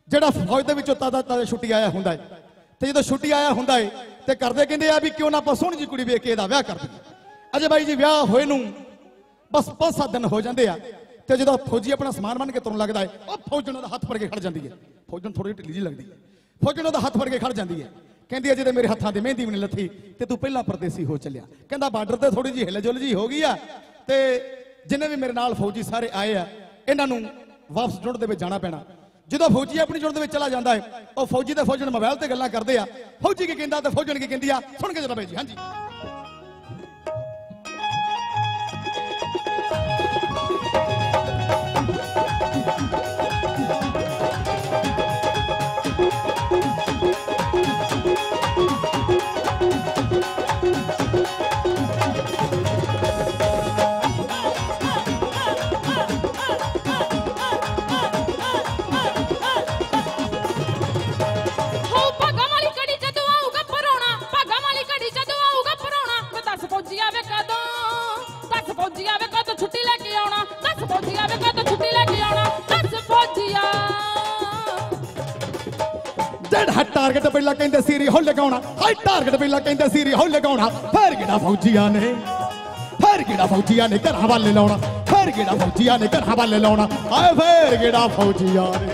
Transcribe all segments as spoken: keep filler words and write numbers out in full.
ਜਿਹੜਾ ਫੌਜ ਦੇ ਵਿੱਚੋਂ ਤਾਦਾ ਤਾਦਾ ਛੁੱਟੀ ਆਇਆ ਹੁੰਦਾ ਹੈ ਤੇ ਜਦੋਂ ਛੁੱਟੀ ਆਇਆ ਹੁੰਦਾ ਹੈ ਤੇ ਕਰਦੇ ਕਹਿੰਦੇ ਆ ਵੀ ਕਿਉਂ ਨਾ ਆਪਾਂ ਸੋਹਣੀ ਜੀ ਕੁੜੀ ਵੇਖ ਕੇ ਇਹਦਾ ਵਿਆਹ ਕਰ ਦਈਏ। ਅਜੇ ਬਾਈ ਜੀ ਵਿਆਹ ਹੋਏ ਨੂੰ ਬਸ ਪੰਜ ਸੱਤ ਦਿਨ ਹੋ ਜਾਂਦੇ ਆ ਤੇ ਜਦੋਂ ਫੌਜੀ ਆਪਣਾ ਸਮਾਨ ਬੰਨ ਕੇ ਤੁਰਨ ਲੱਗਦਾ ਹੈ ਉਹ ਫੌਜਣ ਉਹਦਾ ਹੱਥ ਫੜ ਕੇ ਖੜ ਜਾਂਦੀ ਹੈ। ਫੌਜਣ ਥੋੜੀ ਢਿੱਲੀ ਜੀ ਲੱਗਦੀ ਹੈ। ਫੌਜਣ ਉਹਦਾ ਹੱਥ ਫੜ ਕੇ ਖੜ ਜਾਂਦੀ ਹੈ। ਕਹਿੰਦੀ ਆ ਜਿਹਦੇ ਮੇਰੇ ਹੱਥਾਂ ਦੀ ਮਹਿੰਦੀ ਵੀ ਨਹੀਂ ਲੱਥੀ ਤੇ ਤੂੰ ਪਹਿਲਾਂ ਪਰਦੇਸੀ ਹੋ ਚੱਲਿਆ। ਕਹਿੰਦਾ ਬਾਰਡਰ ਤੇ ਥੋੜੀ ਜੀ ਹਿਲ ਜੁਲ ਜੀ ਹੋ ਗਈ ਆ ਤੇ ਜਿੰਨੇ ਵੀ ਮੇਰੇ ਨਾਲ ਫੌਜੀ ਸਾਰੇ ਆਏ ਆ ਇਹਨਾਂ ਨੂੰ ਵਾਪਸ ਜੁੜ ਦੇ ਵਿੱਚ ਜਾਣਾ ਪੈਣਾ। ਜਦੋਂ ਫੌਜੀ ਆਪਣੀ ਜੁੜ ਦੇ ਵਿੱਚ ਚਲਾ ਜਾਂਦਾ ਹੈ ਉਹ ਫੌਜੀ ਤੇ ਫੌਜਣ ਮੋਬਾਈਲ ਤੇ ਗੱਲਾਂ ਕਰਦੇ ਆ। ਫੌਜੀ ਕੀ ਕਹਿੰਦਾ ਤੇ ਫੌਜਣ ਕੀ ਕਹਿੰਦੀ ਆ ਸੁਣ ਕੇ ਜਰਾ ਬਾਈ ਜੀ। ਹਾਂਜੀ टारगेट पहला कहते सीरी हो लगाना हाई टारगेट पहला कहते सीरी हो लगाना फिर किहड़ा फौजिया ने फिर किहड़ा फौजिया ने घर हवाले लाउणा फिर किहड़ा फौजिया ने घर हवाले लाउणा आए फिर किहड़ा फौजिया ने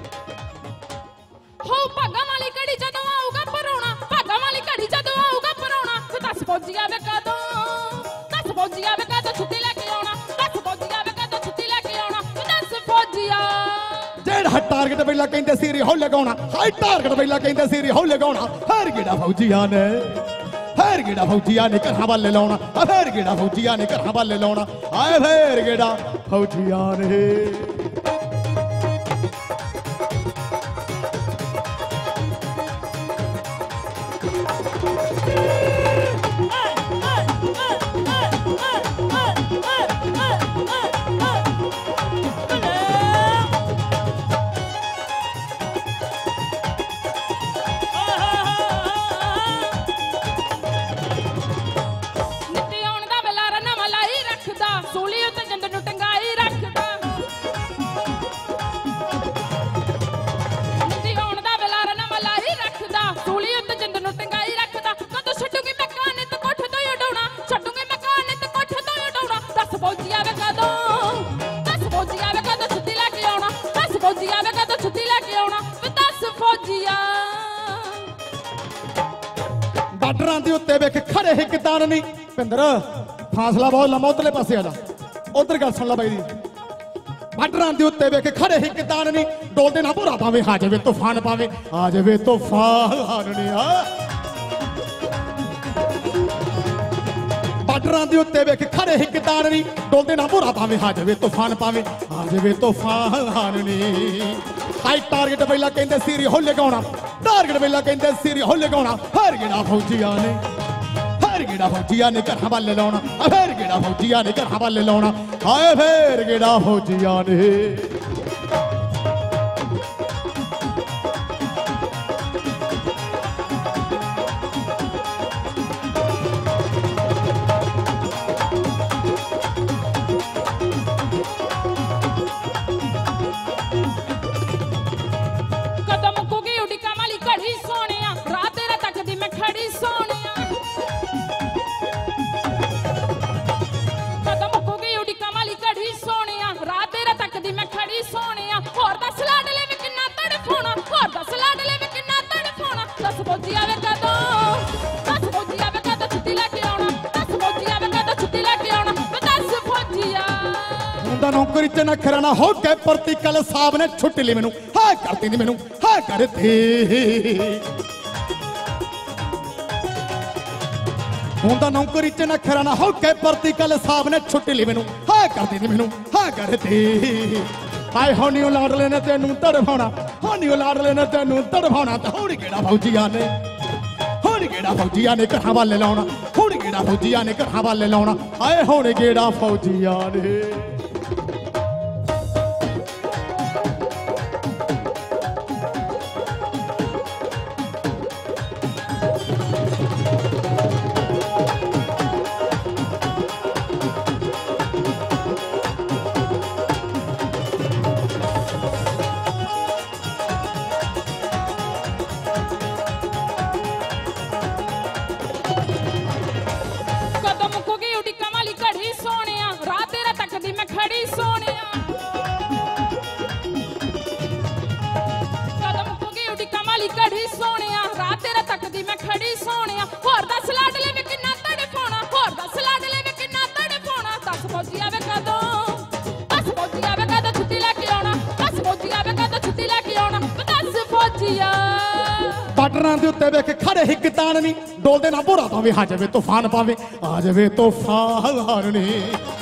हो भागा वाली घड़ी जदों आऊगा परोना भागा वाली घड़ी जदों आऊगा परोना ते दस फौजिया वे कदों दस फौजिया वे कदों छुट्टी लेके आउणा दस फौजिया वे कदों छुट्टी लेके आउणा ते दस फौजिया जेड़ा टारगेट पहला कहते सीरी हो लगाना हाई टारगेट पहला कहते सीरी हो लगाना फिर किहड़ा फौजिया ने फिर किहड़ा फौजिया ने घर हवाले लाउणा फिर किहड़ा फौजिया ने घर हवाले लाउणा आए फिर किहड़ा फौजिया ने खड़े हिकदार नहीं पिंदर फासला बहुत लंबा उधरले पासे आ जा उधर गल सुन ला बाई बार्डरां दे उत्ते वेख खड़े हिकदार नहीं डोलदे ना भोरा पावे आ जावे तूफान पावे आ जावे तूफान नहीं आ बार्डरां दे उत्ते वेख खड़े हिकदार नहीं डोलदे ना भोरा पावे आ जावे तूफान पावे आ जावे तूफान नहीं हाई टारगेट पहला कहंदे सीरी हो लगाउणा टारगेट पहला कहंदे सीरी हो लगाउणा फिर किहड़ा फौजिया ने फिर किहड़ा फौजिया ने घर हवाले लाउणा फिर किहड़ा फौजिया ने घर हवाले लाउणा हाय फिर किहड़ा फौजिया ने नौकरी च नखरा ना हो के प्रति कल साहब ने छुट्टी ली मैनू हाँ करती नहीं मैनू हाँ करती हूं तां नौकरी च नखरा ना हो के प्रति कल साहब ने छुट्टी ली मैनू हाँ करती नहीं मैनू हाँ करती हाय होनी लाडले ने तेनू तड़फाना होनी लाडले ने तेनू तड़फाना ते हुण किहड़ा फौजिया ने हुण किहड़ा फौजिया ने घर हवाले लाउणा हुण किहड़ा फौजिया ने घर हवाले लाउणा हाय हुण किहड़ा फौजिया ने ਵੇਖੀ ਸੋਹਣਿਆ ਰਾਤ ਤੇਰਾ ਤੱਕਦੀ ਮੈਂ ਖੜੀ ਸੋਹਣਿਆ ਹੋਰ ਦੱਸ ਲਾਡਲੇ ਵੇ ਕਿੰਨਾ ਤੜਫਾਉਣਾ ਹੋਰ ਦੱਸ ਲਾਡਲੇ ਵੇ ਕਿੰਨਾ ਤੜਫਾਉਣਾ ਦੱਸ ਫੌਜੀਆ ਵੇ ਕਦੋਂ ਦੱਸ ਫੌਜੀਆ ਵੇ ਕਦੋਂ ਛੁੱਟੀ ਲੈ ਕੇ ਆਉਣਾ ਦੱਸ ਫੌਜੀਆ ਵੇ ਕਦੋਂ ਛੁੱਟੀ ਲੈ ਕੇ ਆਉਣਾ ਦੱਸ ਫੌਜੀਆ ਬਾਰਡਰਾਂ ਦੇ ਉੱਤੇ ਵੇਖ ਖੜੇ ਹਿੱਕ ਤਾਣ ਨੀ ਡੋਲਦੇ ਨਾ ਭੋਰਾ ਪਾਵੇ ਆ ਜਾਵੇ ਤੂਫਾਨ ਪਾਵੇ ਆ ਜਾਵੇ ਤੂਫਾਨ ਨੀ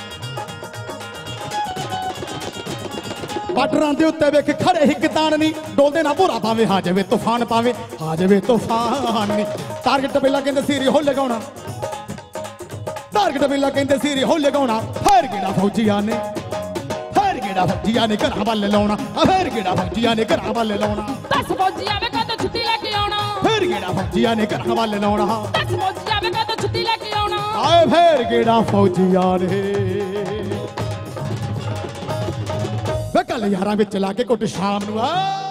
ਬਾਰਡਰਾਂ ਦੇ ਉੱਤੇ ਵੇਖ ਖੜੇ ਹਿੱਕ ਤਾਣ ਨੀ ਡੋਲਦੇ ਨਾ ਭੋਰਾ ਪਾਵੇ ਆ ਜਾਵੇ ਤੂਫਾਨ ਪਾਵੇ ਆ ਜਾਵੇ ਤੂਫਾਨ ਨੀ ਟਾਰਗੇਟ ਪਹਿਲਾਂ ਕਹਿੰਦੇ ਸੀ ਰਿਹੋ ਲਗਾਉਣਾ ਟਾਰਗੇਟ ਪਹਿਲਾਂ ਕਹਿੰਦੇ ਸੀ ਰਿਹੋ ਲਗਾਉਣਾ ਫੇਰ ਕਿਹੜਾ ਫੌਜੀਆਂ ਨੇ ਫੇਰ ਕਿਹੜਾ ਫੌਜੀਆਂ ਨੇ ਘਰਾਂ ਵੱਲ ਲਾਉਣਾ ਆ ਫੇਰ ਕਿਹੜਾ ਫੌਜੀਆਂ ਨੇ ਘਰਾਂ ਵੱਲ ਲਾਉਣਾ ਦੱਸ ਫੌਜੀਆ ਵੇ ਕਦੋਂ ਛੁੱਟੀ ਲੈ ਕੇ ਆਉਣਾ ਫੇਰ ਕਿਹੜਾ ਫੌਜੀਆਂ ਨੇ ਘਰਾਂ ਵੱਲ ਲਾਉਣਾ ਦੱਸ ਫੌਜੀਆ ਵੇ ਕਦੋਂ ਛੁੱਟੀ ਲੈ ਕੇ ਆਉਣਾ ਆਏ ਫੇਰ ਕਿਹੜਾ ਫੌਜੀਆਂ ਨੇ ਵੇ ਕੱਲ ਯਾਰਾਂ ਵਿੱਚ ਲਾ ਕੇ ਕੁੱਟ ਸ਼ਾਮ ਨੂੰ ਆ